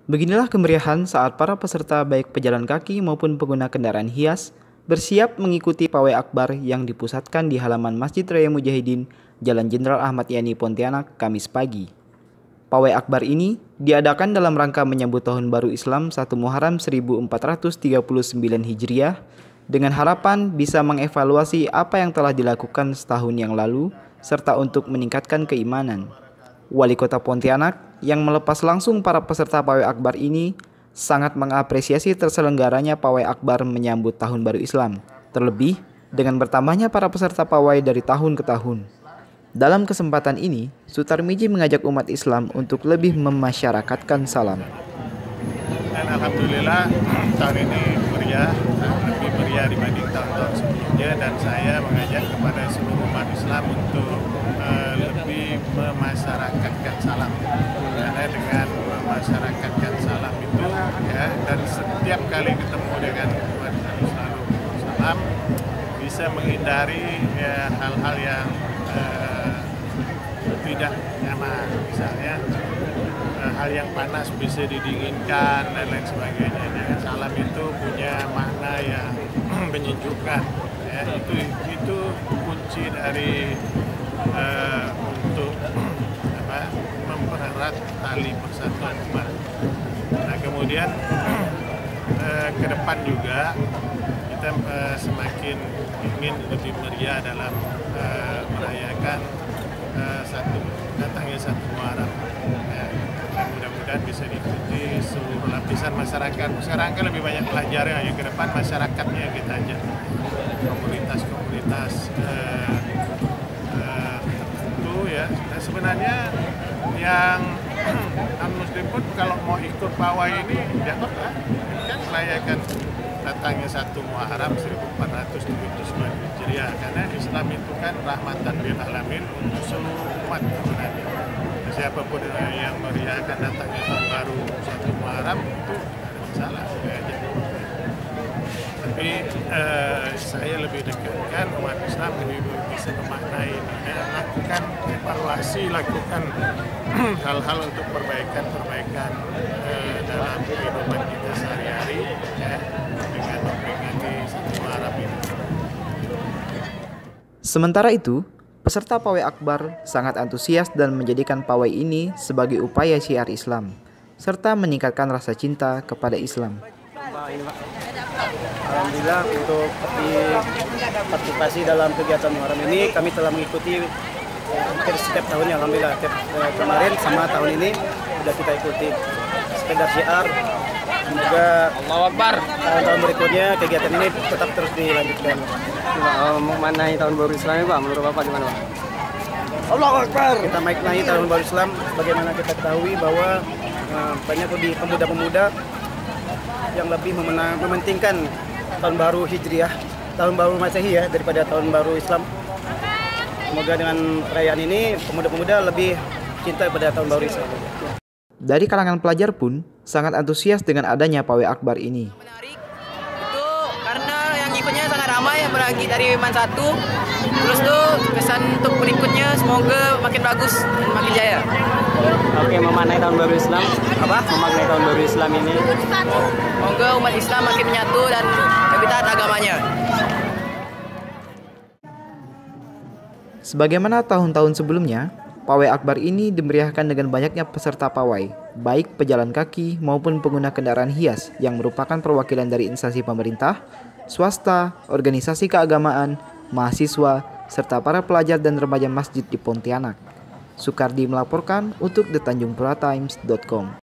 Beginilah kemeriahan saat para peserta baik pejalan kaki maupun pengguna kendaraan hias bersiap mengikuti pawai akbar yang dipusatkan di halaman Masjid Raya Mujahidin, Jalan Jenderal Ahmad Yani, Pontianak, Kamis pagi. Pawai akbar ini diadakan dalam rangka menyambut Tahun Baru Islam 1 Muharram 1439 Hijriah dengan harapan bisa mengevaluasi apa yang telah dilakukan setahun yang lalu serta untuk meningkatkan keimanan. Wali Kota Pontianak yang melepas langsung para peserta pawai akbar ini sangat mengapresiasi terselenggaranya pawai akbar menyambut Tahun Baru Islam, terlebih dengan bertambahnya para peserta pawai dari tahun ke tahun. Dalam kesempatan ini, Sutarmiji mengajak umat Islam untuk lebih memasyarakatkan salam. Dan alhamdulillah tahun ini meriah, lebih meriah dibanding tahun-tahun sebelumnya, dan saya mengajak kepada seluruh umat Islam untuk lebih memasyarakatkan salam. Karena dengan memasyarakatkan salam itu ya, dan setiap kali ketemu dengan umat Islam selalu salam, bisa menghindari ya, hal-hal yang tidak nyaman, misalnya hal yang panas bisa didinginkan dan lain sebagainya. Dengan salam itu punya makna yang menyejukkan. Ya, itu kunci dari untuk mempererat tali persatuan umat. Nah, kemudian ke depan juga kita semakin ingin lebih meriah dalam merayakan datangnya 1 Muharram. Dan mudah-mudahan bisa diikuti seluruh lapisan masyarakat. Sekarang kan lebih banyak pelajarnya, yang ke depan masyarakatnya kita ajak, komunitas-komunitas tertentu ya. Dan sebenarnya yang non-muslim pun kalau mau ikut pawai ini tidak apa-apa, kan merayakan datangnya 1 Muharram 1439 Hijriah, karena Islam itu kan rahmatan lil alamin untuk seluruh umat sebenarnya. Siapapun yang meriahkan datangnya Tahun Baru 1 Muharram itu tidak ada masalah. Tapi saya lebih dekatkan umat Islam lebih bisa memaknai, lakukan evaluasi, lakukan hal-hal untuk perbaikan dalam kehidupan kita sehari-hari ya, dengan memperingati 1 Muharram ini. Sementara itu, peserta pawai akbar sangat antusias dan menjadikan pawai ini sebagai upaya syiar Islam, serta meningkatkan rasa cinta kepada Islam. Alhamdulillah untuk partisipasi dalam kegiatan Muharram ini kami telah mengikuti hampir setiap tahunnya. Alhamdulillah kemarin sama tahun ini sudah kita ikuti sekedar syiar. Semoga tahun berikutnya kegiatan ini tetap terus dilanjutkan. Memaknai Tahun Baru Islam Pak, menurut Bapak gimana Pak? Allahu Akbar. Kita maknai Tahun Baru Islam bagaimana kita ketahui bahwa banyak lebih pemuda-pemuda yang lebih mementingkan Tahun Baru Hijriah, Tahun Baru Masehi ya, daripada Tahun Baru Islam. Semoga dengan perayaan ini pemuda-pemuda lebih cinta pada Tahun Baru Islam. Dari kalangan pelajar pun sangat antusias dengan adanya pawai akbar ini. Menarik itu karena yang ikutnya sangat ramai, apalagi dari Man 1. Terus tuh pesan untuk berikutnya semoga makin bagus dan makin jaya. Oke, memaknai Tahun Baru Islam. Apa? Memaknai Tahun Baru Islam ini. Semoga umat Islam makin menyatu dan lebih taat agamanya. Sebagaimana tahun-tahun sebelumnya, pawai akbar ini dimeriahkan dengan banyaknya peserta pawai, baik pejalan kaki maupun pengguna kendaraan hias yang merupakan perwakilan dari instansi pemerintah, swasta, organisasi keagamaan, mahasiswa, serta para pelajar dan remaja masjid di Pontianak. Sukardi melaporkan untuk thetanjungpuratimes.com.